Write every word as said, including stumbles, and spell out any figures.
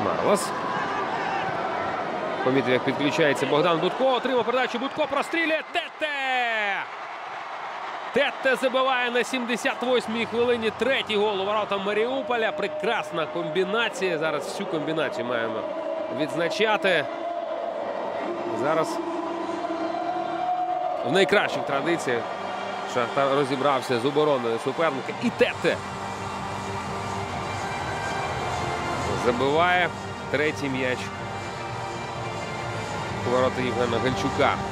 Марлос. Помітив, як підключається Богдан Будко. Отримав передачу. Будко прострілює. Тете! Тете забиває на сімдесят восьмій хвилині третій гол у ворота Маріуполя. Прекрасна комбінація. Зараз всю комбінацію маємо відзначати. Зараз в найкращих традиціях Шахтар розібрався з обороною суперника. І Тете забиває третій м'яч у ворота Євгена Гальчука.